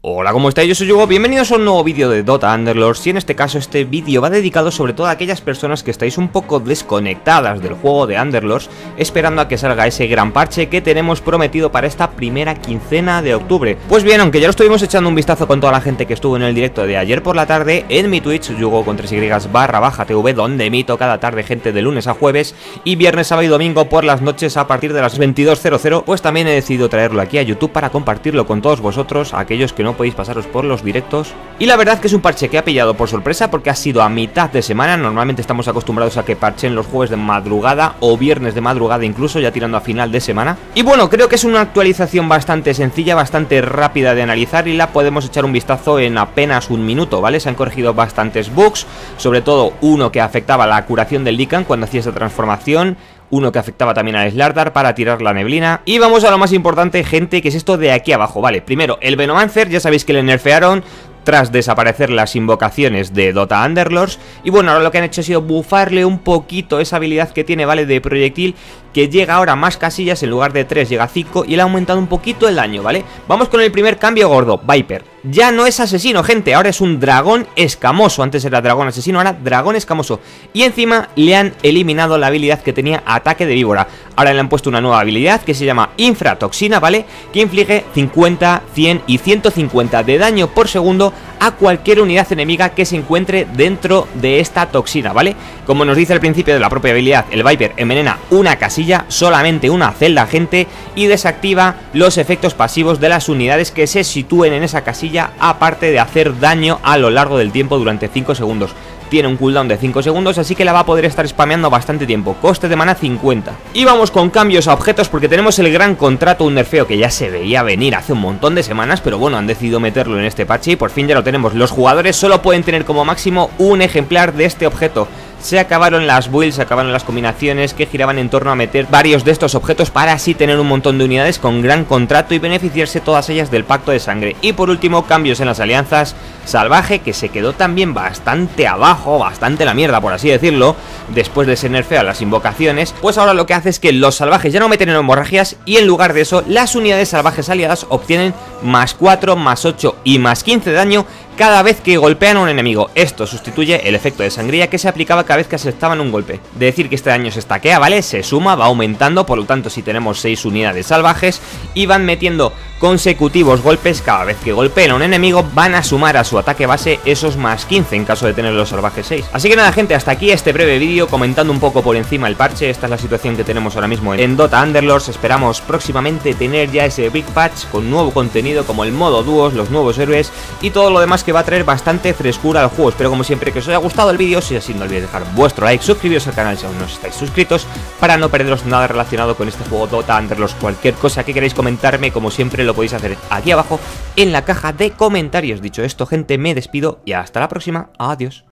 Hola, ¿cómo estáis? Yo soy Hugo, bienvenidos a un nuevo vídeo de Dota Underlords y en este caso este vídeo va dedicado sobre todo a aquellas personas que estáis un poco desconectadas del juego de Underlords esperando a que salga ese gran parche que tenemos prometido para esta primera quincena de octubre. Pues bien, aunque ya lo estuvimos echando un vistazo con toda la gente que estuvo en el directo de ayer por la tarde en mi Twitch, Hugo con 3y/TV, donde emito cada tarde gente de lunes a jueves y viernes, sábado y domingo por las noches a partir de las 22:00, pues también he decidido traerlo aquí a YouTube para compartirlo con todos vosotros, aquellos que no podéis pasaros por los directos. Y la verdad que es un parche que ha pillado por sorpresa porque ha sido a mitad de semana. Normalmente estamos acostumbrados a que parchen los jueves de madrugada o viernes de madrugada, incluso ya tirando a final de semana. Y bueno, creo que es una actualización bastante sencilla, bastante rápida de analizar y la podemos echar un vistazo en apenas un minuto, ¿vale? Se han corregido bastantes bugs, sobre todo uno que afectaba la curación del Lycan cuando hacía esta transformación, uno que afectaba también al Slardar para tirar la neblina. Y vamos a lo más importante, gente, que es esto de aquí abajo, ¿vale? Primero, el Venomancer, ya sabéis que le nerfearon tras desaparecer las invocaciones de Dota Underlords. Y bueno, ahora lo que han hecho ha sido bufarle un poquito esa habilidad que tiene, ¿vale? De proyectil, que llega ahora a más casillas, en lugar de 3 llega a 5 y le ha aumentado un poquito el daño, ¿vale? Vamos con el primer cambio gordo, Viper. Ya no es asesino, gente, ahora es un dragón escamoso. Antes era dragón asesino, ahora dragón escamoso. Y encima le han eliminado la habilidad que tenía ataque de víbora. Ahora le han puesto una nueva habilidad que se llama infratoxina, ¿vale? Que inflige 50, 100 y 150 de daño por segundo a cualquier unidad enemiga que se encuentre dentro de esta toxina, ¿vale? Como nos dice al principio de la propia habilidad, el Viper envenena una casilla, solamente una celda, gente, y desactiva los efectos pasivos de las unidades que se sitúen en esa casilla, aparte de hacer daño a lo largo del tiempo durante 5 segundos. Tiene un cooldown de 5 segundos, así que la va a poder estar spameando bastante tiempo. Coste de mana 50. Y vamos con cambios a objetos porque tenemos el gran contrato, un nerfeo que ya se veía venir hace un montón de semanas, pero bueno, han decidido meterlo en este parche y por fin ya lo tenemos. Los jugadores solo pueden tener como máximo un ejemplar de este objeto. Se acabaron las builds, se acabaron las combinaciones que giraban en torno a meter varios de estos objetos para así tener un montón de unidades con gran contrato y beneficiarse todas ellas del pacto de sangre. Y por último, cambios en las alianzas. Salvaje, que se quedó también bastante abajo, bastante la mierda por así decirlo, después de ser nerfeo a las invocaciones, pues ahora lo que hace es que los salvajes ya no meten en hemorragias y en lugar de eso, las unidades salvajes aliadas obtienen más 4, más 8 y más 15 de daño cada vez que golpean a un enemigo. Esto sustituye el efecto de sangría que se aplicaba cada vez que aceptaban un golpe. De decir que este daño se estaquea, ¿vale? Se suma, va aumentando, por lo tanto si tenemos 6 unidades salvajes y van metiendo consecutivos golpes cada vez que golpeen a un enemigo, van a sumar a su ataque base esos más 15 en caso de tener los salvajes 6. Así que nada, gente, hasta aquí este breve vídeo comentando un poco por encima el parche. Esta es la situación que tenemos ahora mismo en Dota Underlords. Esperamos próximamente tener ya ese Big Patch con nuevo contenido como el modo dúos, los nuevos héroes y todo lo demás que va a traer bastante frescura al juego. Espero como siempre que os haya gustado el vídeo. Si es así, no olvidéis dejar vuestro like, suscribiros al canal si aún no estáis suscritos para no perderos nada relacionado con este juego Dota Underlords. Cualquier cosa que queráis comentarme, como siempre lo podéis hacer aquí abajo en la caja de comentarios. Dicho esto, gente, me despido y hasta la próxima. Adiós.